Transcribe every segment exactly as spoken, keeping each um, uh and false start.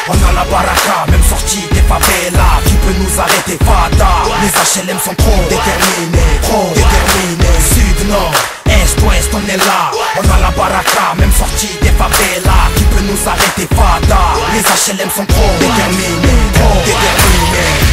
On a la baraka, même sortie des favelas. Qui peut nous arrêter, fada? Les H L M sont trop déterminés, trop déterminés. Sud, nord, est, ouest, on est là. On a la baraka, même sortie des favelas. Qui peut nous arrêter, fada? Les H L M sont trop déterminés, trop déterminés.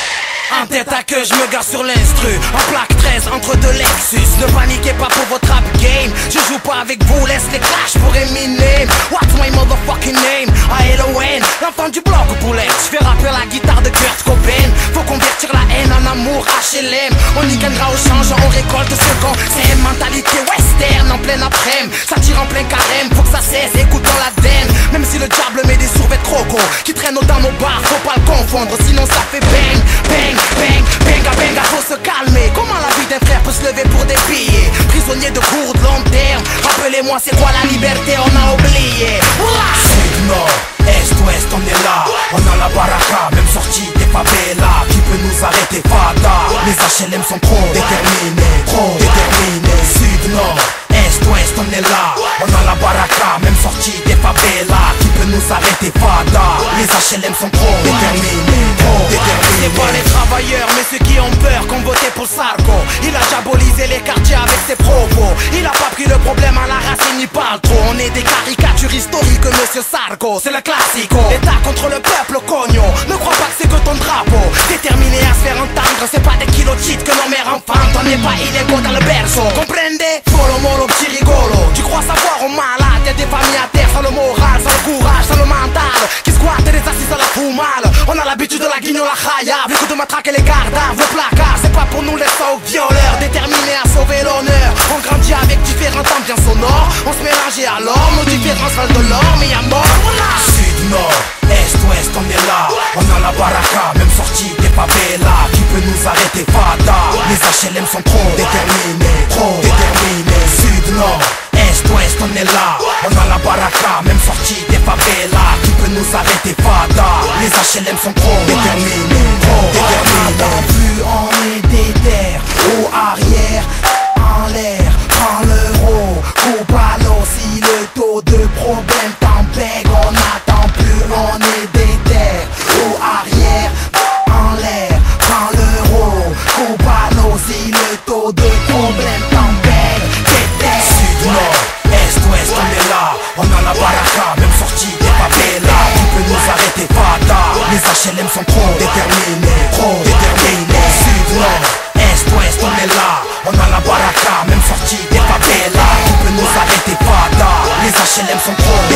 En tête à queue, je me gare sur l'instru. En plaque treize entre deux Lexus. Ne paniquez pas pour votre rap game. Je joue pas avec vous, laisse les clashs pour Eminem. What's my motherfucking name? A L O N, l'enfant du bloc au poulet. Je fais rapper la guitare de Kurt Cobain. Faut convertir la haine en amour, H L M. On y gagnera au change, on récolte ce qu'on. C'est une mentalité western en plein après-midi. Ça tire en plein carême, faut que ça cesse, écoutons la den. Même si le diable met des survêtements croco qui traînent dans nos bars, faut pas le confondre, sinon ça fait bang, bang. Bang, benga, benga, faut se calmer. Comment la vie d'un frère peut se lever pour des billets? Prisonnier de cours de long terme. Rappelez-moi c'est quoi la liberté, on a oublié. Sud, nord, est, ouest, on est là. On a la baraka, même sortie des favelas. Qui peut nous arrêter, fada? Les H L M sont trop déterminés, trop déterminés. Sud, nord, est, ouest, on est là. On a la baraka, même sortie des favelas. Qui peut nous arrêter, fada? Les H L M sont trop déterminés, trop déterminés. C'est pas les travailleurs, mais ceux qui ont peur, qu'on voté pour Sarko. Il a diabolisé les quartiers avec ses propos. Il a pas pris le problème à la racine, il parle trop. On est des caricatures historiques, monsieur Sarko. C'est le classico. L'État contre le peuple, cognon. Ne crois pas que c'est que ton drapeau. Déterminé à se faire entendre, c'est pas des kilos de shit que nos mères enfantent. On n'est pas illégaux dans le berceau. Comprendez? Follow molo, petit rigolo. Tu crois savoir au malade? Y'a des familles à terre sans le moral, sans le courage, sans le mental. Qui squattent les assises à la foumale. On a l'habitude de la guignola chaya. Vu que de matraquer les gardes, le placard. C'est pas pour nous les sauts violeurs. Déterminés à sauver l'honneur. On grandit avec différentes ambiances sonores. On se mélange alors, nos différences valent de l'or. Mais y'a mort, voilà. Sud, nord, est, ouest, on est là. On a la baraka, même sortie des favelas. Qui peut nous arrêter, fada? Les H L M sont trop déterminés, trop déterminés. Sud, nord, est, ouest, on est là. On a la baraka, même sortie des favelas. Qui peut nous arrêter, fada? Les H L M sont trop déterminés, trop déterminés. Plus on est déter, haut arrière, en l'air, prends l'euro, coupe à l'eau. Si le taux de problème t'embête, on n'attend plus, on est déter, haut arrière, en l'air, prends l'euro, coupe à l'eau. Si le taux de problème t'embête, déter. Sud, nord, est, ouest, on est là. On a la baraka, même sortie des favelas. Qui peut nous arrêter, fada? Les H L M sont trop déterminés, trop déterminés. Sud, nord, est, ouest, on est là. On a la baraka, même sortie des favelas. Qui peut nous arrêter, fada? Les H L M sont trop